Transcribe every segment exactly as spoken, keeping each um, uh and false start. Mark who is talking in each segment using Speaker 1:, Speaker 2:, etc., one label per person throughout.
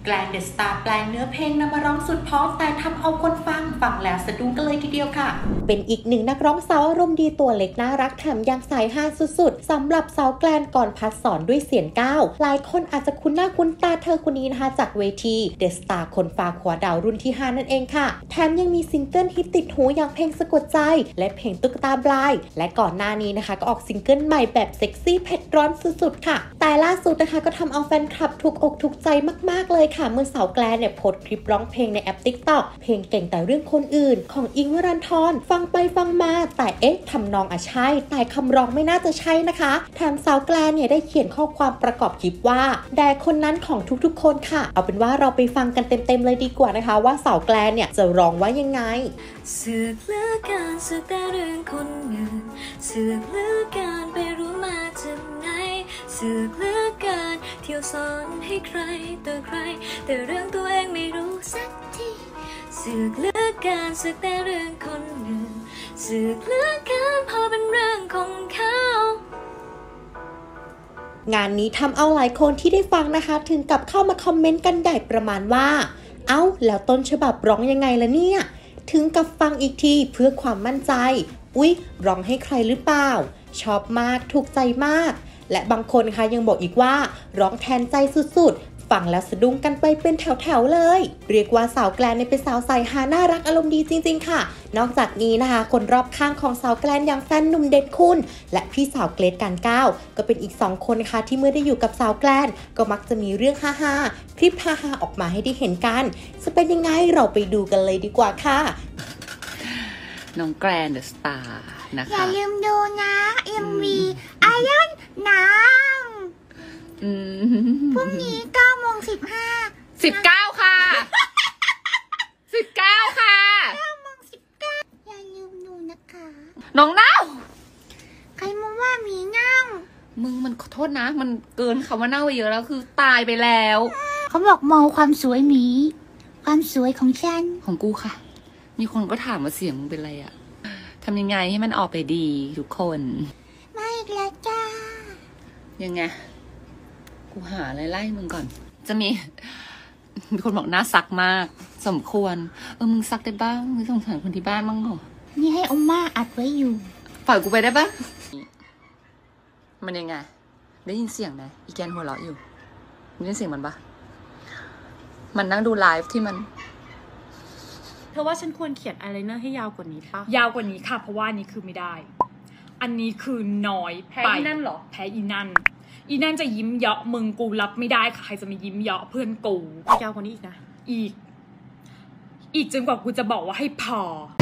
Speaker 1: แกลนเดอะสตาร์แปลงเนื้อเพลงนำมาร้องสุดเพราะแต่ทำเอาคนฟังฟังแล้วสะดุ้งกันเลยทีเดียวค่ะเป็นอีกหนึ่งนักร้องสาวอารมณ์ดีตัวเล็กน่ารักแถมยังสายฮาสุดๆสำหรับสาวแกลนก่อนพัดสอนด้วยเสียงก้าวหลายคนอาจจะคุ้นหน้าคุ้นตาเธอคนนี้นะคะจากเวทีเดอะสตาร์คนฟ้าขวาดาวรุ่นที่ห้านั่นเองค่ะแถมยังมีซิงเกิลฮิตติดหูอย่างเพลงสะกดใจและเพลงตุ๊กตาบลายและก่อนหน้านี้นะคะก็ออกซิงเกิลใหม่แบบเซ็กซี่เผ็ดร้อนสุดๆค่ะแต่ล่าสุดนะคะก็ทำเอาแฟนคลับถูกอกถูกใจมากๆเลยค่ะเมื่อสาวแกลนเนี่ยโพสต์คลิปร้องเพลงในแอป ติ๊กต็อก เพลงเก่งแต่เรื่องคนอื่นของอิงค์ วรันธรฟังไปฟังมาแต่เอ๊ะทำนองอ่ะใช่แต่คำร้องไม่น่าจะใช่นะคะแถมสาวแกลนเนี่ยได้เขียนข้อความประกอบคลิปว่าแด่คนนั้นของทุกๆคนค่ะเอาเป็นว่าเราไปฟังกันเต็มๆเลยดีกว่านะคะว่าสาวแกลนเนี่ยจะร้องว่ายังไง
Speaker 2: สืบเลือกการสืบแต่เรื่องคนอื่นสืบเลือกการไปรู้มาจากไหนสืบเลือกการเที่ยวสอนให้ใครต่อใครแต่เรื่องตัวเองไม่รู้สักทีสืบเลือกการสืบแต่เรื่องคนอื่นสืบเลือกการพอเป็นเรื่องของเขา
Speaker 1: งานนี้ทำเอาหลายคนที่ได้ฟังนะคะถึงกับเข้ามาคอมเมนต์กันใหญ่ประมาณว่าเอ้าแล้วต้นฉบับร้องยังไงล่ะเนี่ยถึงกับฟังอีกทีเพื่อความมั่นใจอุ๊ยร้องให้ใครหรือเปล่าชอบมากถูกใจมากและบางคนค่ะยังบอกอีกว่าร้องแทนใจสุดๆฟังแล้วสะดุ้งกันไปเป็นแถวๆเลยเรียกว่าสาวแกลนเป็นสาวใสหาน่ารักอารมณ์ดีจริงๆค่ะนอกจากนี้นะคะคนรอบข้างของสาวแกลนอย่างแฟนหนุ่มเด่นคุณและพี่สาวเกรทการก้าวก็เป็นอีกสองคนค่ะที่เมื่อได้อยู่กับสาวแกลนก็มักจะมีเรื่องฮาๆคลิปฮาๆออกมาให้ได้เห็นกันจะเป็นยังไงเราไปดูกันเลยดีกว่าค่ะ
Speaker 3: น้องแกรนเดอะสตาร์นะคะ
Speaker 4: อย่าลืมดูนะ เอ็ม วี ไอรอนน้ำพรุ่งนี้เก้าโมงสิบห้า
Speaker 3: สิบเก้าค่ะสิบเก้าค่ะ
Speaker 4: เก้าโมงสิบเก้าอย่าลืมดูนะคะ
Speaker 3: น้องเน่า
Speaker 4: ใครมาว่ามีเน่า
Speaker 3: มึงมันขอโทษนะมันเกินคำว่าเน่าไปเยอะแล้วคือตายไปแล้ว
Speaker 4: เขาบอกมองความสวยหมีความสวยของฉัน
Speaker 3: ของกูค่ะมีคนก็ถามว่าเสียงมึงเป็นไรอะทำยังไงให้มันออกไปดีทุกคน
Speaker 4: ไม่แล้วจ้า
Speaker 3: ยังไงกูหาอะไรไล่มึงก่อนจะมีมีคนบอกน่าซักมากสมควรเออมึงซักได้บ้างมึงสงสารคนที่บ้านบ้างเหรอ
Speaker 4: นี่ให้อมม่าอัดไว้อยู่
Speaker 3: ปล่อยกูไปได้ปะมันยังไงได้ยินเสียงไหมอีแกนหัวเราะอยู่ได้ยินเสียงมันปะมันนั่งดูไลฟ์ที่มัน
Speaker 5: เธอว่าฉันควรเขียนอะไรเนอร์ให้ยาวกว่านี้ปะยาวกว่านี้ค่ะเพราะว่านี้คือไม่ได้อันนี้คือน้อยแพ้อีนั่นเหรอแพ้อีนั่นอีนั่นจะยิ้มเยาะมึงกูรับไม่ได้ค่ะใครจะมายิ้มเยาะเพื่อนกูยาวกว่านี้อีกนะอีกอีกจนกว่ากูจะบอกว่าให้พอ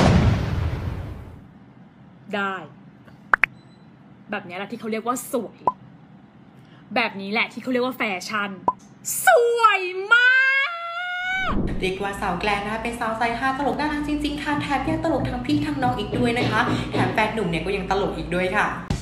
Speaker 5: ได้แบบนี้แหละที่เขาเรียกว่าสวยแบบนี้แหละที่เขาเรียกว่าแฟชั่นสวยมาก
Speaker 1: เรียกว่าสาวแกลนนะคะเป็นสาวไซฮาตลกน่ารักจริงๆค่ะแถมยังตลกทั้งพี่ทั้งน้องอีกด้วยนะคะแถมแฟนหนุ่มเนี่ยก็ยังตลกอีกด้วยค่ะ